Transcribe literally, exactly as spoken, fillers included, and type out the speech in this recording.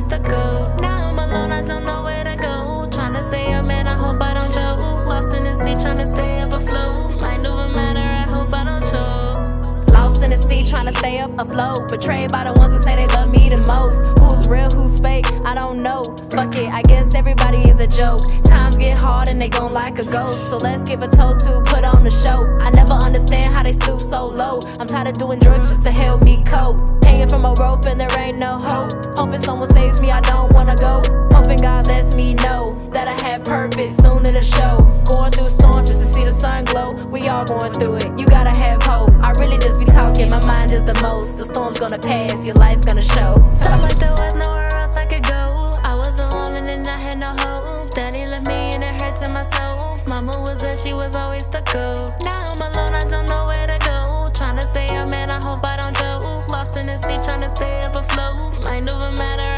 stuck up. Now I'm alone, I don't know where to go. Tryna stay up, man, I hope I don't choke. Lost in the sea, tryna stay up afloat. Might do a matter, I hope I don't choke. Lost in the sea, tryna stay up afloat. Betrayed by the ones who say they love me the most. Who's real, who's fake, I don't know. Fuck it, I guess everybody is a joke. Times get hard and they gon' like a ghost. So let's give a toast to put on the show. I never understand how they stoop so low. I'm tired of doing drugs just to help me cope. Hanging from a rope and there ain't no hope. Hoping someone saves me, I don't wanna go. Hoping God lets me know that I have purpose, soon it'll show. Going through storms just to see the sun glow. We all going through it, you gotta have hope. I really just be talking, my mind is the most. The storm's gonna pass, your light's gonna show. Felt like there was nowhere else I could go. I was alone and then I had no hope. Daddy left me and it hurt to my soul. Mama was there, she was always stuck up. Now I'm alone, I don't know where to go. Tryna stay up, man, I hope I don't choke. Lost in the sea, tryna stay up afloat. Might never matter.